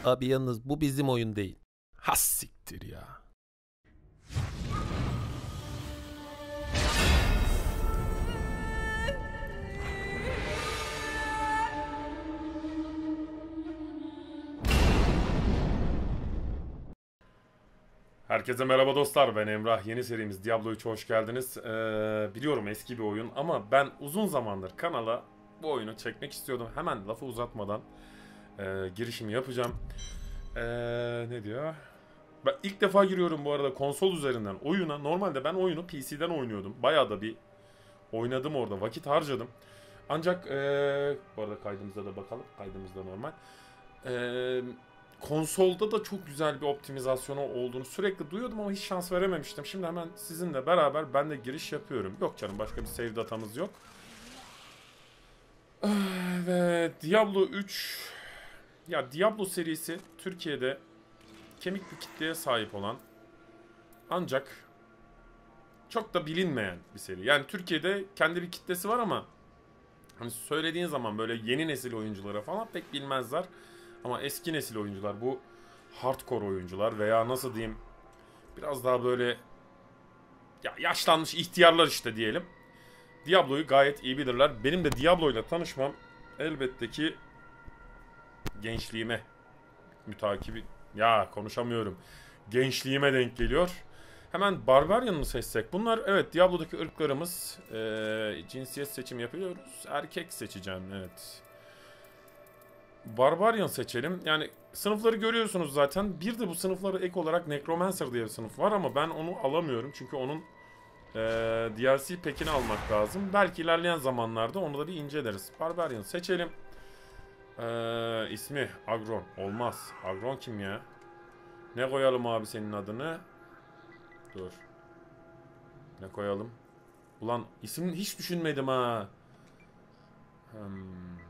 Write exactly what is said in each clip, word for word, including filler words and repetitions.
Abi yalnız bu bizim oyun değil. Has siktir ya. Herkese merhaba dostlar, ben Emrah. Yeni serimiz Diablo üç'e hoş geldiniz. Ee, biliyorum eski bir oyun ama ben uzun zamandır kanala bu oyunu çekmek istiyordum. Hemen lafı uzatmadan e, girişimi yapacağım. Ee, ne diyor? Ben ilk defa giriyorum bu arada konsol üzerinden oyuna. Normalde ben oyunu P C'den oynuyordum. Bayağı da bir oynadım orada, vakit harcadım. Ancak ee, bu arada kaydımıza da bakalım. Kaydımız da normal. Eee... Konsolda da çok güzel bir optimizasyonu olduğunu sürekli duyuyordum ama hiç şans verememiştim. Şimdi hemen sizinle beraber ben de giriş yapıyorum. Yok canım, başka bir save datamız yok. Ve Diablo üç, ya Diablo serisi Türkiye'de kemik bir kitleye sahip olan ancak çok da bilinmeyen bir seri. Yani Türkiye'de kendi bir kitlesi var ama hani söylediğin zaman böyle yeni nesil oyunculara falan pek bilmezler. Ama eski nesil oyuncular, bu hardcore oyuncular veya nasıl diyeyim biraz daha böyle ya yaşlanmış ihtiyarlar işte diyelim, Diablo'yu gayet iyi bilirler. Benim de Diablo ile tanışmam elbette ki gençliğime mütakibi ya konuşamıyorum. Gençliğime denk geliyor. Hemen Barbarian mı seçsek? Bunlar evet Diablo'daki ırklarımız. Ee, cinsiyet seçim yapıyoruz. Erkek seçeceğim, evet. Barbarian seçelim. Yani sınıfları görüyorsunuz zaten. Bir de bu sınıflara ek olarak Necromancer diye bir sınıf var ama ben onu alamıyorum. Çünkü onun e, D L C pack'ini almak lazım. Belki ilerleyen zamanlarda onu da bir inceleriz. Barbarian seçelim. E, ismi Agron. Olmaz. Agron kim ya? Ne koyalım abi senin adını? Dur. Ne koyalım? Ulan isim hiç düşünmedim ha. Hmm.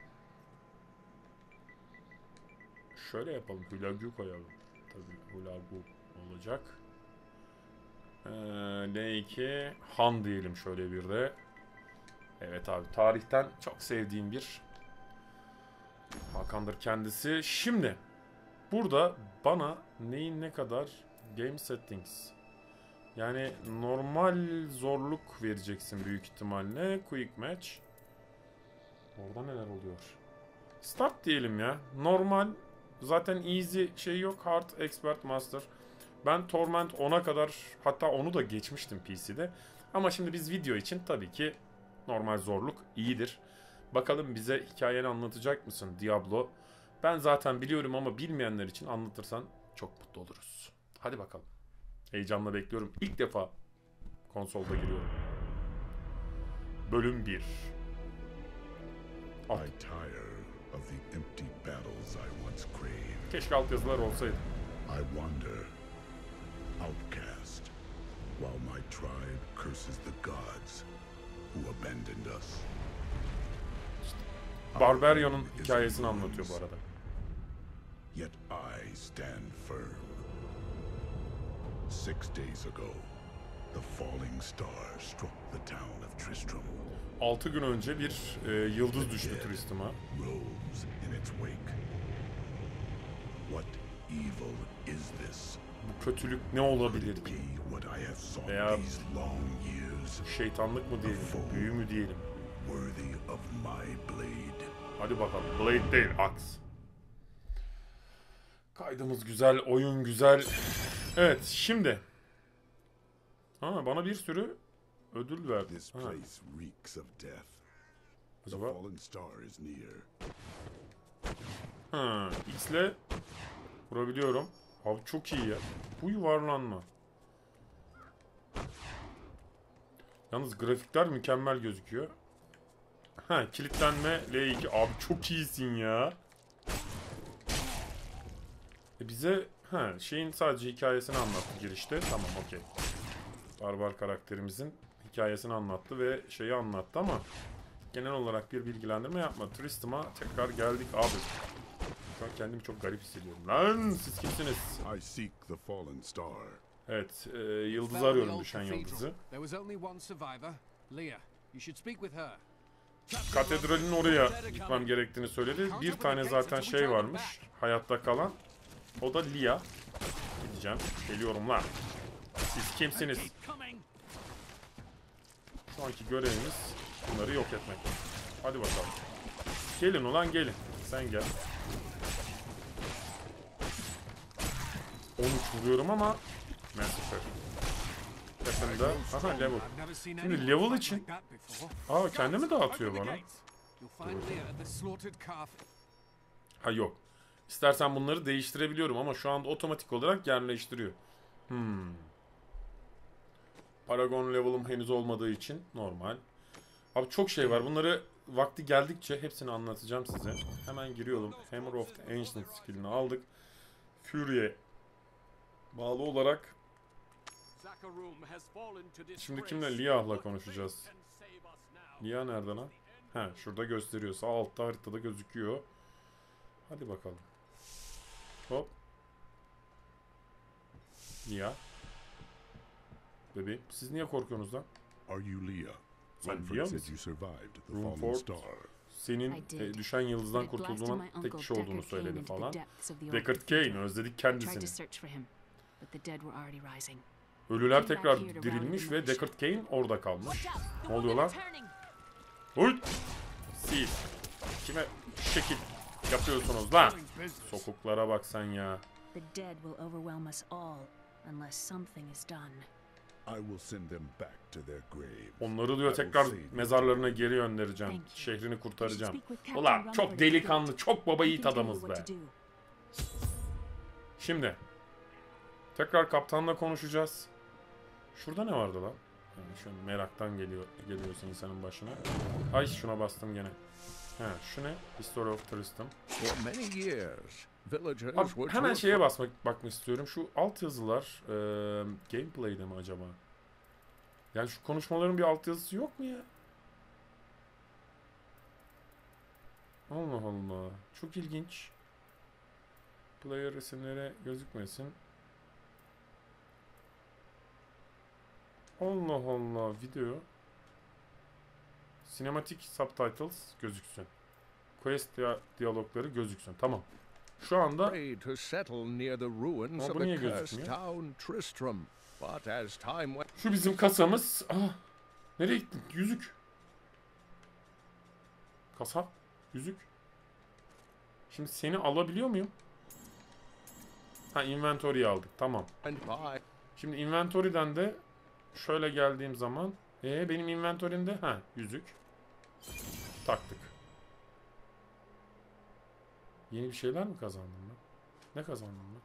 Şöyle yapalım. Hulagu koyalım. Tabii Hulagu olacak. Ee, L iki Han diyelim şöyle bir de. Evet abi, tarihten çok sevdiğim bir Hakan'dır kendisi. Şimdi burada bana neyin ne kadar game settings, yani normal zorluk vereceksin büyük ihtimalle. Quick match. Orada neler oluyor? Start diyelim ya. Normal. Zaten easy şey yok. Hard, expert, master. Ben Torment ona kadar, hatta onu da geçmiştim P C'de. Ama şimdi biz video için tabii ki normal zorluk iyidir. Bakalım bize hikayeni anlatacak mısın Diablo? Ben zaten biliyorum ama bilmeyenler için anlatırsan çok mutlu oluruz. Hadi bakalım. Heyecanla bekliyorum. İlk defa konsolda giriyorum. Bölüm bir. Alt. Of the empty battles I once craved. Keşke altyazılar olsaydı. I wander, outcast, while my tribe curses the gods who abandoned us. Barbarian'ın hikayesini anlatıyor bu arada. Yet I stand firm. Six days ago, the falling star struck the town of Tristram. Altı gün önce bir e, yıldız düştü Tristram'a. Bu kötülük ne olabilir ki? Veya şeytanlık mı diyelim, büyü mü diyelim? Hadi bakalım. Blade değil, aks. Kaydımız güzel, oyun güzel. Evet, şimdi. Ha, bana bir sürü ödül verdi. Ha. Acaba? Ha, X'le vurabiliyorum. Abi çok iyi ya. Bu yuvarlanma. Yalnız grafikler mükemmel gözüküyor. Ha, kilitlenme L iki. Abi çok iyisin ya. E bize ha şeyin sadece hikayesini anlattı girişte. Tamam, okey. Barbar karakterimizin hikayesini anlattı ve şeyi anlattı ama genel olarak bir bilgilendirme yapmadı. Tristram'a tekrar geldik abi. Şu an kendimi çok garip hissediyorum. Lan siz kimsiniz? Evet, e, yıldızı arıyorum, düşen yıldızı. katedralin oraya gitmem gerektiğini söyledi. Bir tane zaten şey varmış hayatta kalan. O da Lia. Gideceğim. Geliyorum lan. Siz kimsiniz? Şu anki görevimiz bunları yok etmek. Hadi bakalım. Gelin ulan gelin. Sen gel. on üç vuruyorum ama Massacre. Yakında. Aha level. Şimdi level için. Aa kendimi dağıtıyor bana. Ha yok. İstersen bunları değiştirebiliyorum ama şu anda otomatik olarak yerleştiriyor. Hmm. Paragon level'ım henüz olmadığı için normal. Abi çok şey var. Bunları vakti geldikçe hepsini anlatacağım size. Hemen giriyorum. Hammer of the Ancient skill'ini aldık. Fury'e bağlı olarak şimdi kimle? Liah'la konuşacağız. Liah nerede lan? He, şurada gösteriyor. Sağ altta haritada gözüküyor. Hadi bakalım. Hop. Liah. Bebeğim, siz niye korkuyorsunuz lan? Are you Leah? Sen Manfred Leah said mısın? you survived the falling Rumford, star. senin e, düşen yıldızdan kurtulduğuna tek kişi olduğunu söyledi falan. Deckard Cain, özledik kendisini. Ölüler tekrar dirilmiş ve Deckard Cain orada kalmış. Ne oluyor lan? Huy! Siz kime şekil yapıyorsunuz lan? Sokuklara bak sen ya. I will send them back to their graves. Onları diyor tekrar mezarlarına geri göndereceğim. Şehrini kurtaracağım. Ulan çok delikanlı, çok baba yiğit adamız be. Şimdi tekrar kaptanla konuşacağız. Şurada ne vardı lan? Yani şu meraktan geliyor geliyorsun insanın başına. Ay şuna bastım gene. He, şu ne? History of Tristram. Abi, hemen şeye basmak bakmak istiyorum. Şu alt yazılar e, gameplay'de mi acaba? Yani şu konuşmaların bir alt yazısı yok mu ya? Allah Allah. Çok ilginç. Player resimlere gözükmesin. Allah Allah. Video. Cinematic subtitles gözüksün. Quest diyalogları gözüksün. Tamam. Şu anda... Aa, bu niye gözükmüyor? Şu bizim kasamız. Aa, nereye gittin? Yüzük. Kasa. Yüzük. Şimdi seni alabiliyor muyum? Ha, inventory'yi aldık. Tamam. Şimdi inventory'den de şöyle geldiğim zaman ee, benim inventory'imde ha yüzük. Taktık. Yeni bir şeyler mi kazandım ben? Ne kazandım ben?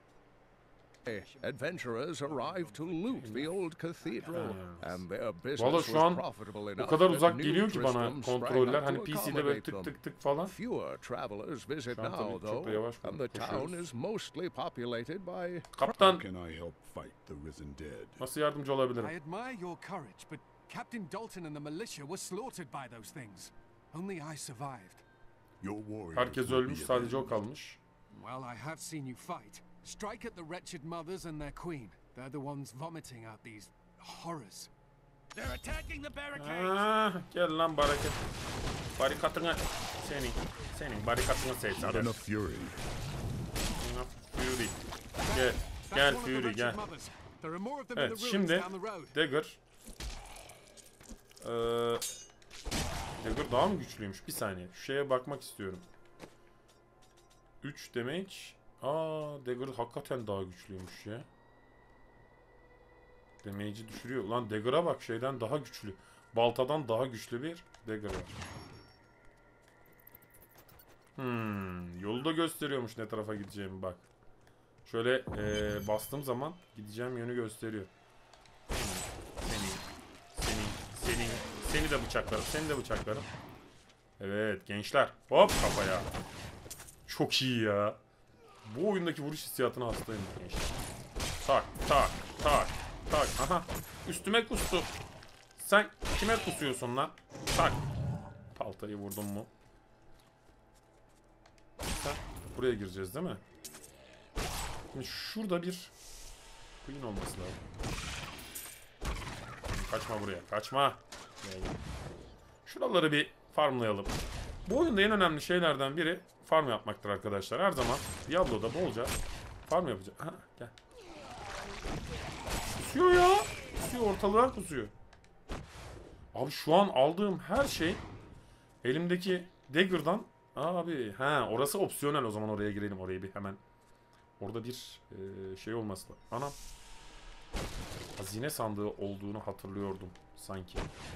Adventurers arrive to loot the old cathedral and their Valla business şu was an profitable enough o kadar uzak that new geliyor ki bana Tristram sprang kontroller. up Hani to P C'de böyle accommodate tık them. tık tık falan. Fewer travelers visit Şu an tabii now, çok da though, yavaş and the town koşuyoruz. is mostly populated by... Kaptan, How can I help fight the risen dead? nasıl yardımcı olabilirim? I admire your courage, but Captain Dalton and the militia were slaughtered by those things. Only I survived. Your warriors Herkes will ölmüş, be sadece o avenged. kalmış. Well, I have seen you fight. Strike at the wretched mothers and their queen. They're the ones vomiting out these horrors. They're attacking the barricades. Ah, gel lan barikat. Barikatını senin, senin barikatını seç. Not enough fury. Enough Fury. Gel, gel Fury gel. There are more of them in Evet, the ruins şimdi down the road. Dagger. Ee, Dagger daha mı güçlüymüş? Bir saniye. Şu şeye bakmak istiyorum. üç damage. Aa, Dagger hakikaten daha güçlüymüş ya. Damage'i düşürüyor. Lan Dagger'a bak, şeyden daha güçlü. Baltadan daha güçlü bir Dagger var. Hmm, yolu da gösteriyormuş ne tarafa gideceğimi bak. Şöyle ee, bastığım zaman gideceğim yönü gösteriyor. Seni, seni, seni, seni de bıçaklarım, seni de bıçaklarım. Evet gençler, hop kafaya. Çok iyi ya. Bu oyundaki vuruş hissiyatına hastayım gençler. Tak, tak, tak, tak. Aha, üstüme kustu. Sen kime kusuyorsun lan? Tak. Paltayı vurdum mu? Sen buraya gireceğiz değil mi? Şimdi şurada bir Queen olması lazım. Kaçma buraya, kaçma. Şuraları bir farmlayalım. Bu oyunda en önemli şeylerden biri farm yapmaktır arkadaşlar. Her zaman Diablo'da bolca farm yapacağız. Ha, gel. Kusuyor ya. Kusuyor, ortalığa kusuyor. Abi şu an aldığım her şey elimdeki dagger'dan. Abi ha, orası opsiyonel, o zaman oraya girelim, orayı bir hemen. Orada bir e, şey olması lazım. Anam. Hazine sandığı olduğunu hatırlıyordum sanki.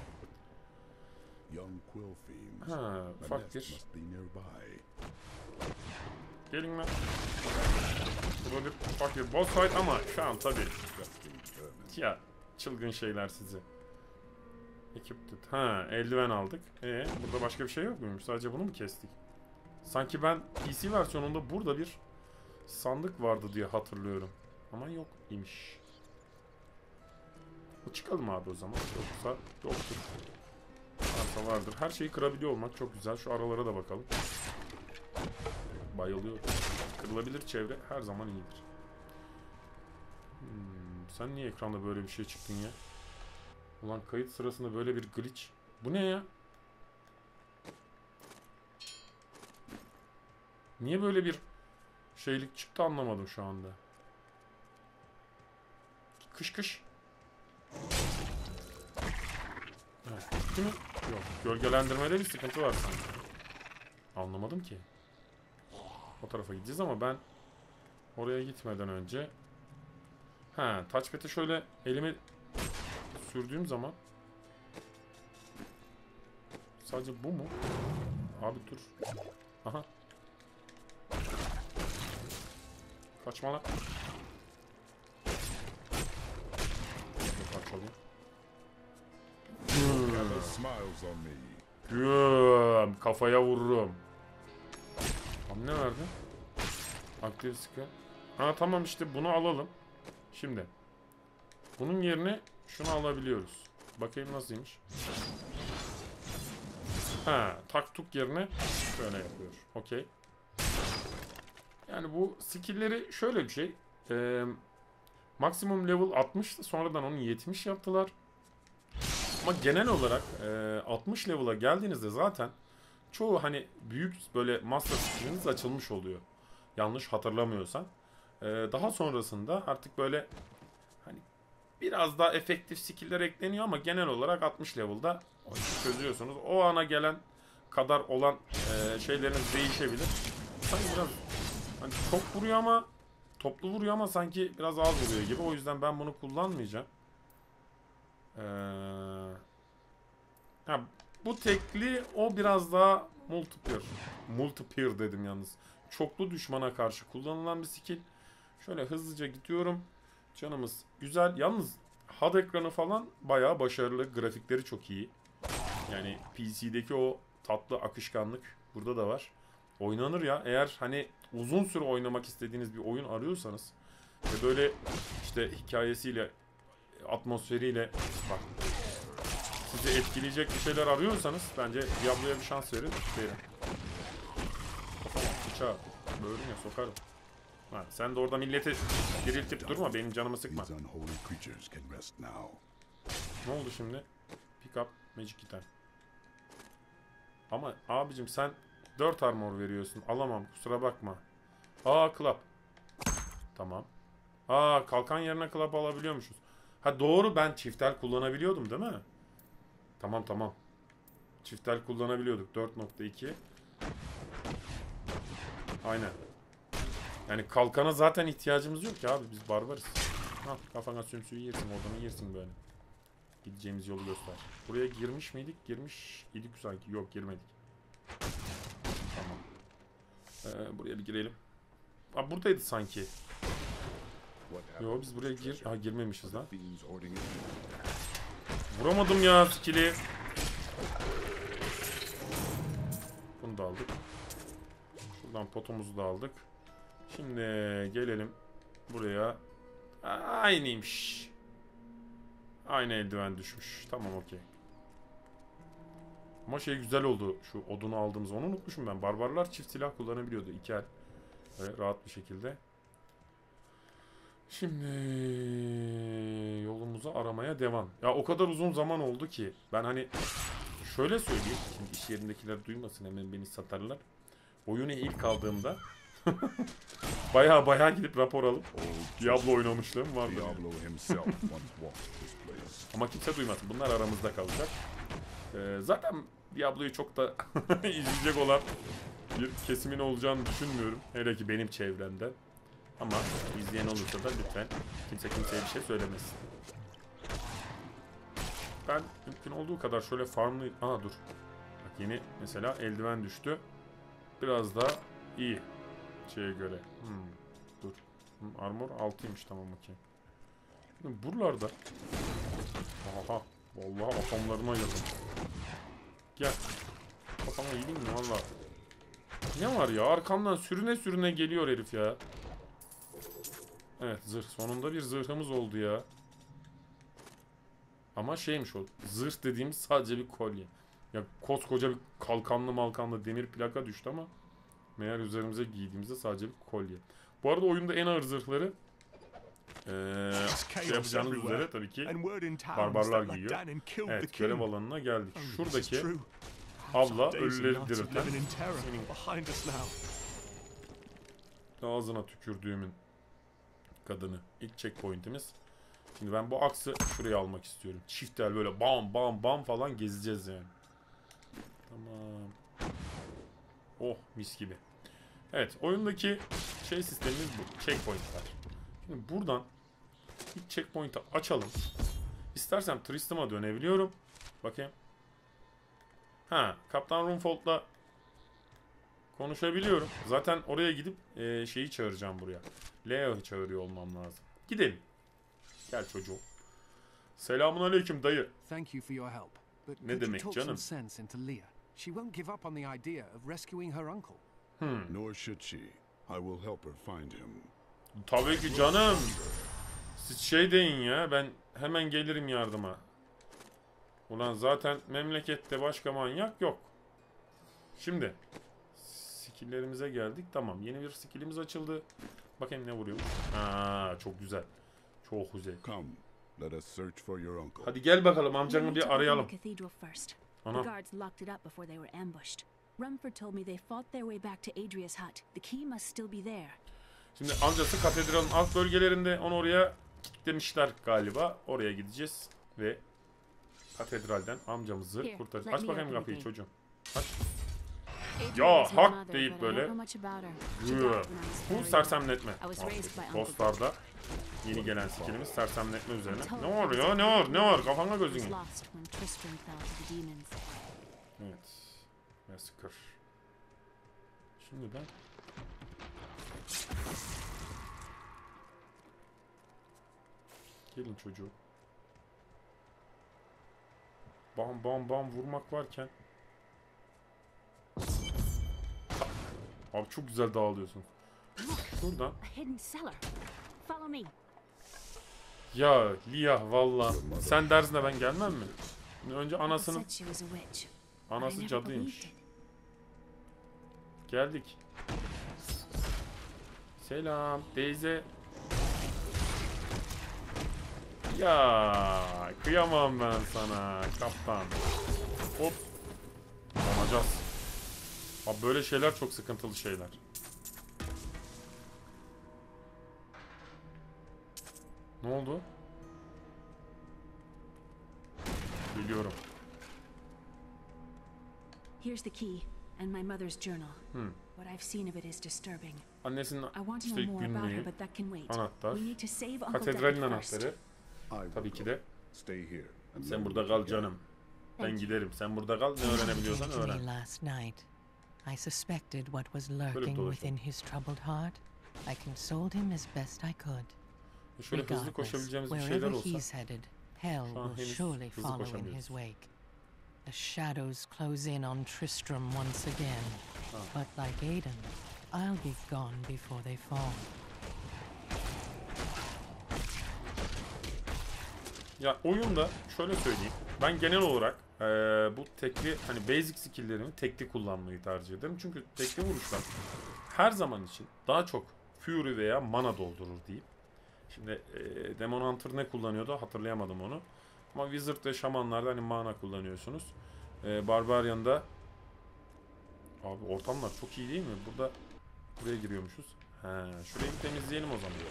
Young quill fiends. Ha, The ufak nest bir. must be nearby. Gelin lan. Burada bir ufak bir boss fight ama şu an tabii. Ya çılgın şeyler sizi. Equipted. Ha, eldiven aldık. Ee, burada başka bir şey yok muymuş? Sadece bunu mu kestik? Sanki ben P C versiyonunda burada bir sandık vardı diye hatırlıyorum. Ama yok imiş. Çıkalım abi o zaman. Yoksa yoktur. Varsa vardır. Her şeyi kırabiliyor olmak çok güzel. Şu aralara da bakalım. Bayılıyor. Kırılabilir çevre her zaman iyidir. Hmm, sen niye ekranda böyle bir şey çıktın ya? Ulan kayıt sırasında böyle bir glitch. Bu ne ya? Niye böyle bir şeylik çıktı anlamadım şu anda. Kış kış. Evet, değil mi? Yok. Gölgelendirmede bir sıkıntı var sanki. Anlamadım ki. O tarafa gideceğiz ama ben oraya gitmeden önce ha, touchpad'e şöyle elimi sürdüğüm zaman sadece bu mu? Abi dur. Aha. Kaçma lan. Parçalayayım. Gather smiles on me. Güm, kafaya vururum. Tam ne verdi? Aktif sıkı. Ha tamam, işte bunu alalım. Şimdi bunun yerine şunu alabiliyoruz. Bakayım nasılmış. Ha, taktuk yerine şöyle yapıyor. Okey. Yani bu skill'leri şöyle bir şey. Ee, maksimum level altmıştı. Sonradan onu yetmiş yaptılar. Ama genel olarak e, altmış level'a geldiğinizde zaten çoğu hani büyük böyle master skill'iniz açılmış oluyor. Yanlış hatırlamıyorsam. E, daha sonrasında artık böyle hani biraz daha efektif skill'ler ekleniyor ama genel olarak altmış level'da çözüyorsunuz. O ana gelen kadar olan e, şeyleriniz değişebilir. Sanki biraz hani çok vuruyor ama toplu vuruyor ama sanki biraz az vuruyor gibi. O yüzden ben bunu kullanmayacağım. Ee, ha, bu tekli o biraz daha multiplayer. Multiplayer dedim yalnız. Çoklu düşmana karşı kullanılan bir skill. Şöyle hızlıca gidiyorum. Canımız güzel. Yalnız H U D ekranı falan bayağı başarılı. Grafikleri çok iyi. Yani P C'deki o tatlı akışkanlık burada da var. Oynanır ya. Eğer hani uzun süre oynamak istediğiniz bir oyun arıyorsanız ve böyle işte hikayesiyle, atmosferiyle bak sizi etkileyecek bir şeyler arıyorsanız bence Diablo'ya bir şans verin. Verin. Bıçağı böğrüne sokarım. Ha, sen de orada milleti diriltip durma, benim canımı sıkma. These unholy creatures can rest now. Ne oldu şimdi? Pick up magic item. Ama abicim sen dört armor veriyorsun. Alamam, kusura bakma. Aa, club. Tamam. Aa, kalkan yerine club alabiliyormuşuz. Ha doğru, ben çiftel kullanabiliyordum değil mi? Tamam tamam. Çiftel kullanabiliyorduk. dört nokta iki. Aynen. Yani kalkana zaten ihtiyacımız yok ki abi. Biz barbarız. Ha, kafana sümsüğü yersin. Oradan yersin böyle. Gideceğimiz yolu göster. Buraya girmiş miydik? Girmiş idik sanki. Yok, girmedik. Tamam. Ee, buraya bir girelim. Aa, buradaydı sanki. Yo, biz buraya gir... Ha, girmemişiz lan. Vuramadım ya skill'i. Bunu da aldık. Şuradan potumuzu da aldık. Şimdi gelelim buraya. Aynıymış. Aynı eldiven düşmüş. Tamam, okey. Ama şey güzel oldu. Şu odunu aldığımız, onu unutmuşum ben. Barbarlar çift silah kullanabiliyordu. İki el. Ve rahat bir şekilde. Şimdi yolumuzu aramaya devam. Ya o kadar uzun zaman oldu ki ben hani şöyle söyleyeyim. Şimdi iş yerindekiler duymasın, hemen beni satarlar. Oyunu ilk aldığımda baya baya gidip rapor alıp Diablo oynamışlığım vardı. Diablo himself once walked this place. Ama kimse duymasın. Bunlar aramızda kalacak. Ee, zaten Diablo'yu çok da izleyecek olan bir kesimin olacağını düşünmüyorum. Hele ki benim çevremde. Ama izleyen olursa da lütfen kimse kimseye bir şey söylemesin. Ben mümkün olduğu kadar şöyle farmlı... Aa dur. Bak yeni mesela eldiven düştü. Biraz daha iyi. Şeye göre. Hmm, dur. Hmm, armor altıymış, tamam okey. Buralarda... Aha. Vallahi atomlarına yazın. Gel. Kafama yiyeyim mi valla? Ne var ya? Arkamdan sürüne sürüne geliyor herif ya. Evet zırh. Sonunda bir zırhımız oldu ya. Ama şeymiş o. Zırh dediğimiz sadece bir kolye. Ya koskoca bir kalkanlı malkanlı demir plaka düştü ama meğer üzerimize giydiğimizde sadece bir kolye. Bu arada oyunda en ağır zırhları Ee, şey yapacağınız üzere tabii ki barbarlar giyiyor. Evet, görev alanına geldik. Şuradaki abla ölüleri dirilten senin ağzına tükürdüğümün kadını. İlk checkpoint'imiz. Şimdi ben bu aksı şuraya almak istiyorum. Çift el böyle bam bam bam falan gezeceğiz yani. Tamam. Oh mis gibi. Evet, oyundaki şey sistemimiz bu. Checkpoint'ler. Şimdi buradan ilk checkpoint'i açalım. İstersem Tristram'a dönebiliyorum. Bakayım. Ha, Kaptan Runfold'la konuşabiliyorum. Zaten oraya gidip e, şeyi çağıracağım buraya. Leo'yu çağırıyor olmam lazım. Gidelim. Gel çocuğum. Selamun aleyküm dayı. Thank you for your help. But Ne demek canım? sense into Leah. She won't give up on the idea of rescuing her uncle. Hmm. Nor should she. I will help her find him. Tabii ki canım. Siz şey deyin ya, ben hemen gelirim yardıma. Ulan zaten memlekette başka manyak yok. Şimdi skill'lerimize geldik. Tamam, yeni bir skill'imiz açıldı. Bakayım ne vuruyor. Aa, çok güzel. Çok güzel. Come, let us search for your uncle. Hadi gel bakalım, amcanı bir arayalım. Ana. Rumford told me they fought their way back to Adria's hut. The key must still be there. Şimdi amcası katedralın alt bölgelerinde, onu oraya kilitlemişler galiba. Oraya gideceğiz ve katedralden amcamızı kurtaracağız. Aç bakayım kapıyı çocuğum. Aç. Ya hak deyip böyle. Bu sersemletme. Bosslarda yeni gelen skillimiz sersemletme üzerine. Ne var ya, ne var, ne var, kafana gözünü. Evet. Massacre. Şimdi ben gelin çocuğu. Bam bam bam vurmak varken. Abi çok güzel dağılıyorsun. Şuradan. Ya Lia valla. Sen dersine ben gelmem mi? Önce anasının. Anası cadıymış. Geldik. Selam teyze. Ya kıyamam ben sana kaptan. Hop. Yanacağız. Abi böyle şeyler çok sıkıntılı şeyler. Ne oldu? Biliyorum. Here's the key and my mother's journal. Hmm. What I've seen of it is disturbing. Annesinin I want to işte know more about her, günlüğü, but that can wait. anahtar, We need to save Uncle katedralin Deckard first. anahtarı. Tabii ki de. Stay here. and Sen learn burada what kal you canım. Ben Thank you. giderim. Sen burada kal. Ne öğrenebiliyorsan To me öğren. last night, I suspected what was Böyle bir lurking dolaşalım. within his troubled heart. I consoled him as best I could. Şöyle hızlı Regardless, koşabileceğimiz bir şeyler wherever olsa. he's headed, hell Şu an will henüz surely hızlı follow in koşamıyoruz. his wake. The shadows close in on Tristram once again, but like Aiden, I'll be gone before they fall. Ya oyunda şöyle söyleyeyim. Ben genel olarak eee, bu tekli hani basic skill'lerimi tekli kullanmayı tercih ederim. Çünkü tekli vuruşlar her zaman için daha çok fury veya mana doldurur diyeyim. Şimdi eee Demon Hunter ne kullanıyordu hatırlayamadım onu. Ama Wizard ve Shaman'larda hani mana kullanıyorsunuz. Ee, Barbarian'da. Abi ortamlar çok iyi değil mi? Burada buraya giriyormuşuz. He, şurayı bir temizleyelim o zaman.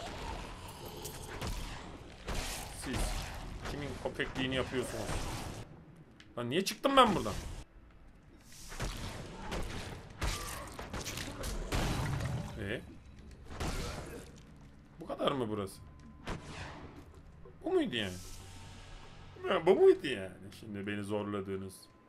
Siz kimin köpekliğini yapıyorsunuz? Lan niye çıktım ben buradan? Ee? Bu kadar mı burası? Bu muydu yani? Ha, bu muydu yani? Şimdi beni zorladığınız.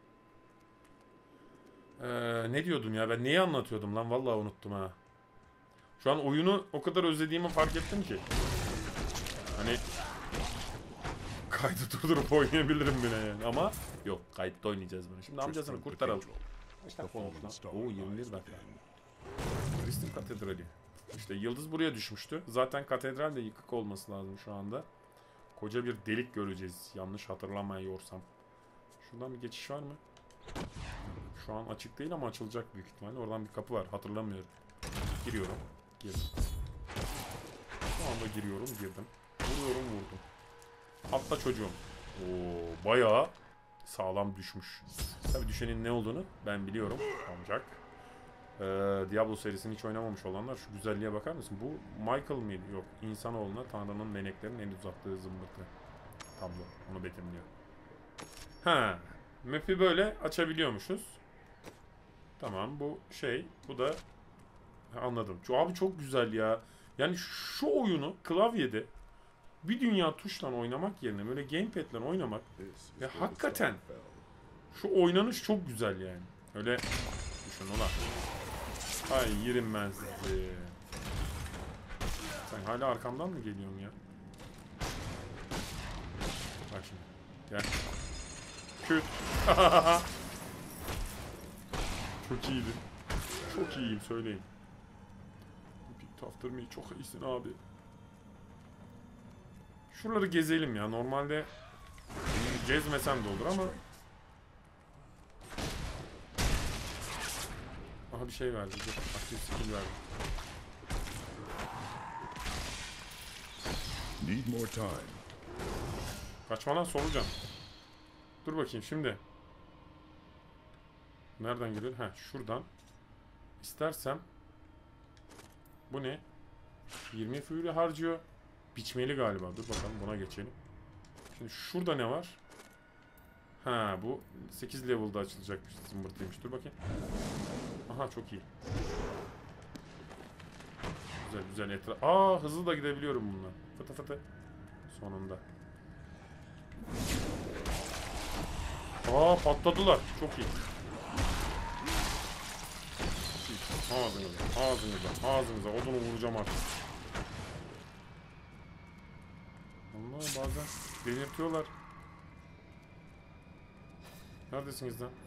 Ee, ne diyordum ya? Ben neyi anlatıyordum lan? Vallahi unuttum ha. Şu an oyunu o kadar özlediğimi fark ettim ki. Hani kaydı durdurup oynayabilirim bile yani. Ama yok, kayıtta oynayacağız bunu. Şimdi amcasını kurtaralım. Kaç dakika olmuş lan? Oo, yirmi bir dakika. Kristin Katedrali. İşte yıldız buraya düşmüştü. Zaten katedral de yıkık olması lazım şu anda. Koca bir delik göreceğiz. Yanlış hatırlamıyorsam. Şuradan bir geçiş var mı? Şu an açık değil ama açılacak büyük ihtimalle. Oradan bir kapı var. Hatırlamıyorum. Giriyorum. Girdim. Şu anda giriyorum. Girdim. Vuruyorum. Vurdum. Atla çocuğum. Oo, bayağı sağlam düşmüş. Tabii düşenin ne olduğunu ben biliyorum. Ancak Ee, Diablo serisini hiç oynamamış olanlar şu güzelliğe bakar mısın? Bu Michael mıydı? Yok. İnsanoğluna Tanrı'nın meleklerin en uzattığı zımbırtı tablo. Onu betimliyor. Ha, map'i böyle açabiliyormuşuz. Tamam, bu şey. Bu da ha, anladım. Şu, abi çok güzel ya. Yani şu oyunu klavyede bir dünya tuşla oynamak yerine böyle gamepad'le oynamak ve hakikaten şu oynanış çok güzel yani. Öyle düşün ulan. Ay yerim ben sizi. Sen hala arkamdan mı geliyorsun ya? Bak şimdi. Gel. Küt. Çok iyiydi. Çok iyiyim, söyleyin. Repeat after me, çok iyisin abi. Şuraları gezelim ya. Normalde gezmesem de olur ama. Aha bir şey verdi. Dur. Aktif skill verdi. Need more time. Kaçma lan, soracağım. Dur bakayım şimdi. Nereden geliyor? Ha, şuradan. İstersem. Bu ne? yirmi fury harcıyor. Biçmeli galiba. Dur bakalım, buna geçelim. Şimdi şurada ne var? Ha, bu sekiz level'da açılacakmış. Zımbırtıymış. Dur bakayım. Aha, çok iyi. Güzel güzel etraf. Aa, hızlı da gidebiliyorum bununla. Fıtı fıtı. Sonunda. Aa, patladılar. Çok iyi. Ağzınıza, ağzınıza, ağzınıza. Odunu vuracağım artık. Onlar bazen delirtiyorlar. Neredesiniz lan?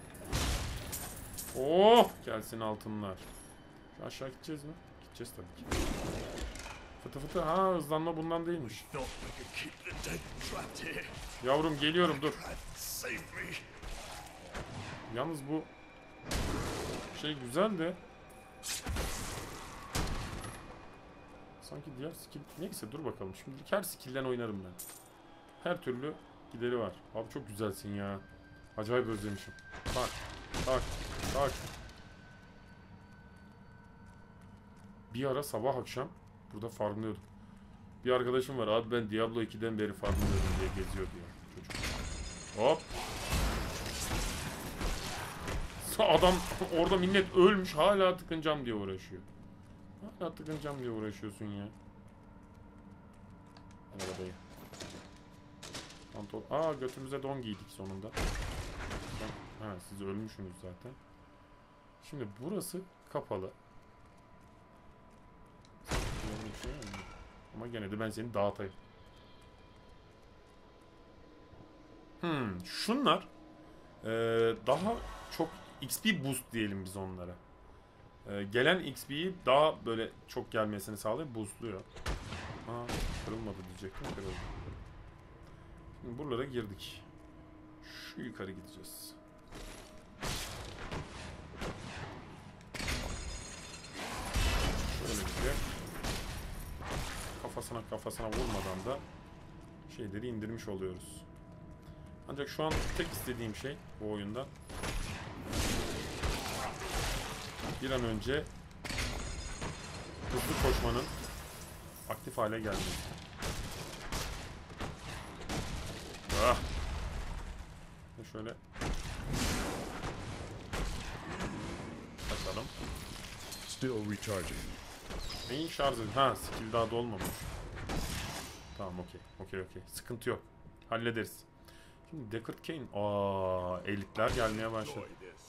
Oh! Gelsin altınlar. Şu aşağı gideceğiz mi? Gideceğiz tabii ki. Fıtı fıtı. Ha, hızlanma bundan değilmiş. Yavrum geliyorum, dur. Yalnız bu şey güzel de sanki diğer skill... Neyse dur bakalım. Şimdilik her skill'den oynarım ben. Her türlü gideri var. Abi çok güzelsin ya. Acayip özlemişim. Bak. Bak. Bak. Bir ara sabah akşam burada farmlıyordum. Bir arkadaşım var. Abi ben Diablo iki'den beri farmlıyordum diye geziyor diyor çocuk. Hop. Adam orada millet ölmüş. Hala tıkınacağım diye uğraşıyor. Hala tıkınacağım diye uğraşıyorsun ya. Arabayı. Pantol. Aa, götümüze don giydik sonunda. Ha, siz ölmüşsünüz zaten. Şimdi burası kapalı. Ama gene de ben seni dağıtayım. Hmm, şunlar ee, daha çok X P boost diyelim biz onlara. Ee, gelen X P'yi daha böyle çok gelmesini sağlayıp boostluyor. Aa, kırılmadı diyecektim, kırıldı. Şimdi buralara girdik. Şu yukarı gideceğiz. Şöyle gidiyor. Kafasına kafasına vurmadan da şeyleri indirmiş oluyoruz. Ancak şu an tek istediğim şey bu oyunda bir an önce hızlı koşmanın aktif hale gelmesi. Ah. Şöyle bakalım. Still recharging. Neyin şarjı? Ha, skill daha dolmamış. Tamam, okey. Okey, okey. Sıkıntı yok. Hallederiz. Şimdi Deckard Cain. Aa, elitler gelmeye başladı.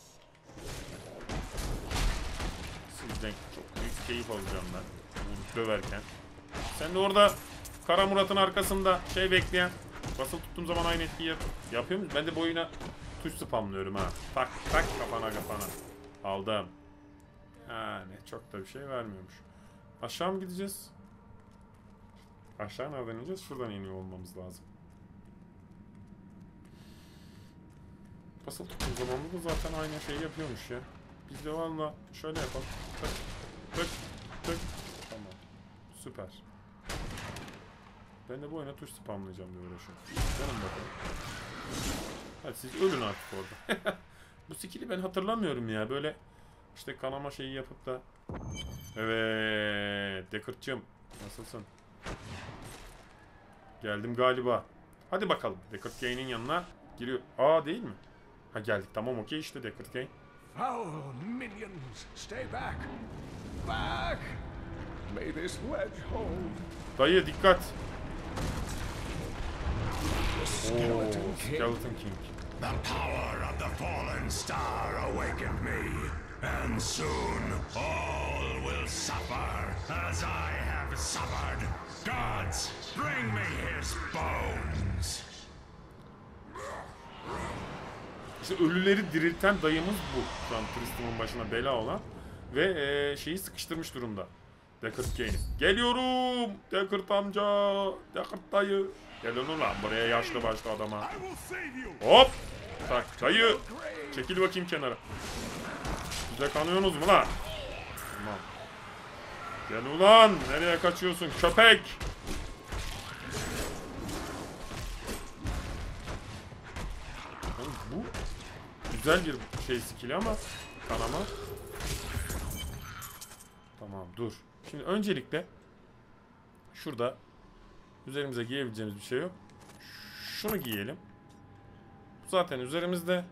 Sizden çok büyük keyif alacağım ben. Vurup döverken. Sen de orada Kara Murat'ın arkasında şey bekleyen. Basılı tuttuğum zaman aynı etkiyi yap yapıyor muyuz? Ben de bu oyuna tuş spamlıyorum ha. Tak tak kafana kafana. Aldım. Yani çok da bir şey vermiyormuş. Aşağı mı gideceğiz? Aşağı nereden ineceğiz? Şuradan iniyor olmamız lazım. Basılı tuttuğum zaman da zaten aynı şeyi yapıyormuş ya. Biz de valla şöyle yapalım. Tık tık tık. Tamam. Süper. Ben de bu oyuna tuş spamlayacağım diye uğraşıyorum. Canım bakalım. Hadi siz ölün artık orada. Bu skill'i ben hatırlamıyorum ya. Böyle işte kanama şeyi yapıp da. Evet. Deckard'cığım. Nasılsın? Geldim galiba. Hadi bakalım. Deckard Cain'in yanına giriyor. Aa, değil mi? Ha, geldik. Tamam, okey işte Deckard Cain. Foul minions, stay back! Back! May this wedge hold. Dayı dikkat. The Oo, Skeleton King. Skeleton King. The power of the fallen star awakened me, and soon all will suffer as I have suffered. Gods, bring me his bones. İşte ölüleri dirilten dayımız bu. Şu an Tristram'ın başına bela olan. Ve e, şeyi sıkıştırmış durumda. Deckard Cain'i. Geliyorum! Deckard amca! Deckard dayı! Gelin ulan buraya yaşlı başlı adama. Hop! Tak dayı! Çekil bakayım kenara. Size kanıyorsunuz mu lan? Tamam. Gel ulan! Nereye kaçıyorsun köpek? Bu güzel bir şey skill ama kanama. Tamam, dur. Şimdi öncelikle şurada üzerimize giyebileceğimiz bir şey yok. Şunu giyelim. Zaten üzerimizde.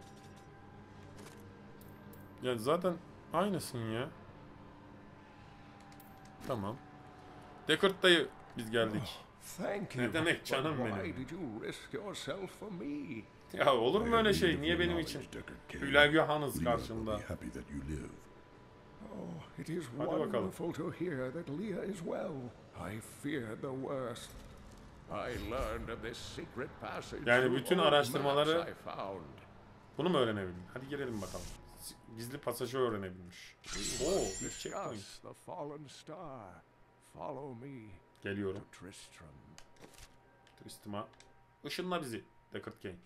Ya zaten aynısın ya. Tamam. Deckard dayı, biz geldik. Thank you. Ne demek canım But benim? why did you risk yourself for me? Ya olur mu öyle şey? Niye benim için? Hülagühanız karşımda. Happy that you live. Oh, it is Hadi bakalım. wonderful to hear that Leah is well. I feared the worst. I learned of this secret passage. Yani through bütün old araştırmaları- maps I found. Bunu mu öğrenebildin? Hadi girelim bakalım. Gizli pasajı öğrenebilmiş. Oo, bir checkpoint. Discuss the fallen star. Follow me Geliyorum. to Tristram. Tristram'a. Işınla bizi. Deckard Cain.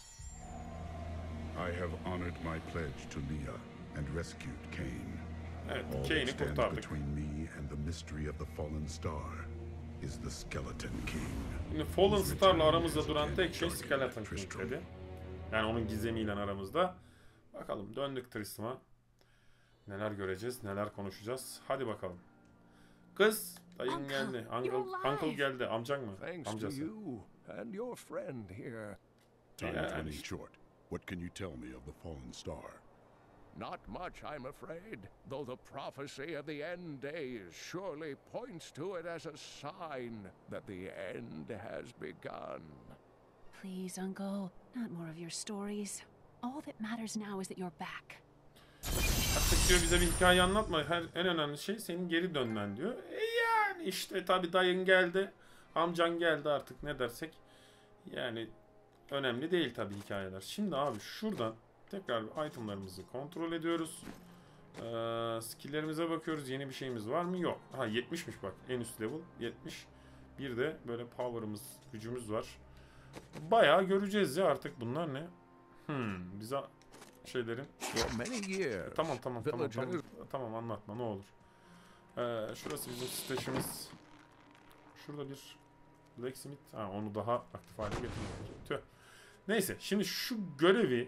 I have honored my pledge to Leah and rescued Cain. Evet, All Cain'i that stands kurtardık. between me and the mystery of the fallen star is the Skeleton King. Şimdi Fallen Star'la aramızda duran tek şey Skeleton King dedi. Yani onun gizemiyle aramızda. Bakalım, döndük Tristram'a. Neler göreceğiz, neler konuşacağız. Hadi bakalım. Kız, dayın Uncle, geldi. you're Uncle, alive. uncle geldi. Amcan mı? Thanks to Amcası. you and your friend here. Time Yeah, is running and- short. What can you tell me of the fallen star? Not much, I'm afraid, though the prophecy of the end days surely points to it as a sign that the end has begun. Please, Uncle, not more of your stories. All that matters now is that you're back. Artık diyor bize bir hikaye anlatma. Her, en önemli şey senin geri dönmen diyor. E yani işte tabii dayın geldi. Amcan geldi artık ne dersek. Yani önemli değil tabii hikayeler. Şimdi abi şuradan tekrar itemlarımızı kontrol ediyoruz. Ee, skill'lerimize bakıyoruz. Yeni bir şeyimiz var mı? Yok. Ha, yetmişmiş bak. En üst level yetmiş. Bir de böyle power'ımız, gücümüz var. Bayağı göreceğiz ya artık bunlar ne? Hmm, bize şeylerin... For many years, Tamam tamam tamam tamam. villagers Tamam anlatma ne olur. Ee, şurası bizim stajımız. Şurada bir Blacksmith. Ha, onu daha aktif hale getirmek. Tüh. Neyse şimdi şu görevi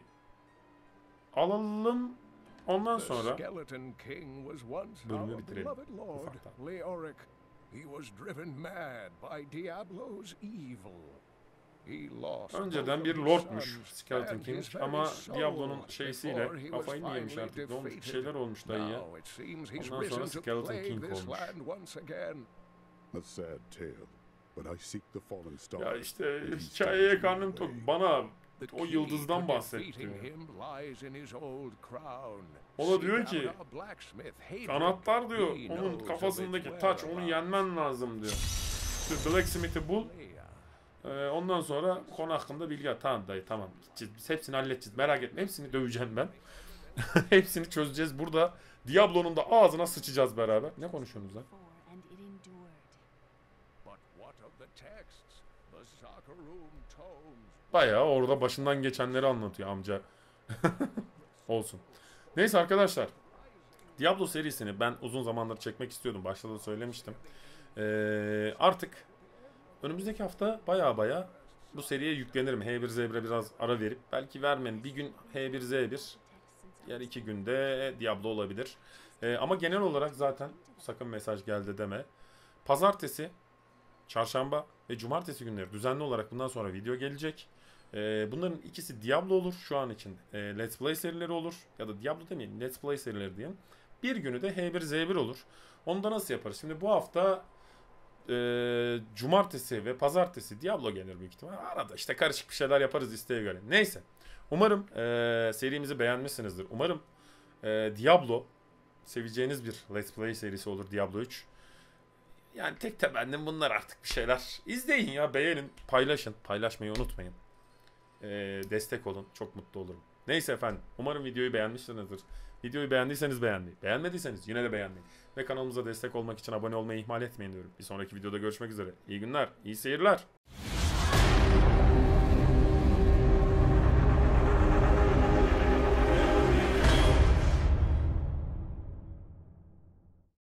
alalım. Ondan The sonra Skeleton King was once bölümü our bitirelim. beloved lord, Ufaktan. Leoric. He was driven mad by Diablo's evil. He lost Önceden both bir of his lordmuş sons Skeleton and King his very ama soul Diablo'nun before şeysiyle he was kafayı mı yemiş finally artık, ne olmuş, bir defeated. şeyler olmuş dayıya. Now it seems he's Ondan sonra risen to Skeleton plague King this olmuş. land once again. A sad tale, but I seek the fallen star. Ya işte and he hikayeye stands in karnım my tok. way. Bana The o key yıldızdan to bahsetti. defeating him lies in his old crown. O da diyor Seek ki, out our blacksmith, Hadrian. kanatlar diyor, He onun knows of kafasındaki its taç, onu whereabouts. yenmen lazım diyor. İşte Blacksmith'i bul. Ee, ondan sonra konu hakkında bilgi al. Tamam dayı, tamam. Gideceğiz. Biz hepsini halledeceğiz. Merak etme. Hepsini döveceğim ben. Hepsini çözeceğiz. Burada Diablo'nun da ağzına sıçacağız beraber. Ne konuşuyorsunuz lan? And it endured. But what of the texts? The Zakarum tomes. Bayağı orada başından geçenleri anlatıyor amca. Olsun. Neyse arkadaşlar. Diablo serisini ben uzun zamandır çekmek istiyordum. Başta da söylemiştim. Ee, artık önümüzdeki hafta baya baya bu seriye yüklenirim. H bir Z bir'e biraz ara verip. Belki vermem. Bir gün H bir Z bir. Diğer iki günde Diablo olabilir. Ee, ama genel olarak zaten sakın mesaj geldi deme. Pazartesi, çarşamba ve cumartesi günleri düzenli olarak bundan sonra video gelecek. Ee, bunların ikisi Diablo olur şu an için. E, Let's Play serileri olur. Ya da Diablo demeyelim, Let's Play serileri diyelim. Bir günü de H bir Z bir olur. Onu da nasıl yaparız? Şimdi bu hafta e, cumartesi ve pazartesi Diablo gelir büyük ihtimal. Arada işte karışık bir şeyler yaparız isteğe göre. Neyse. Umarım e, serimizi beğenmişsinizdir. Umarım e, Diablo seveceğiniz bir Let's Play serisi olur, Diablo üç. Yani tek temennim bunlar, artık bir şeyler. İzleyin ya, beğenin, paylaşın. Paylaşmayı unutmayın. E, destek olun. Çok mutlu olurum. Neyse efendim. Umarım videoyu beğenmişsinizdir. Videoyu beğendiyseniz beğenmeyi, beğenmediyseniz yine de beğenmeyi ve kanalımıza destek olmak için abone olmayı ihmal etmeyin diyorum. Bir sonraki videoda görüşmek üzere. İyi günler, iyi seyirler.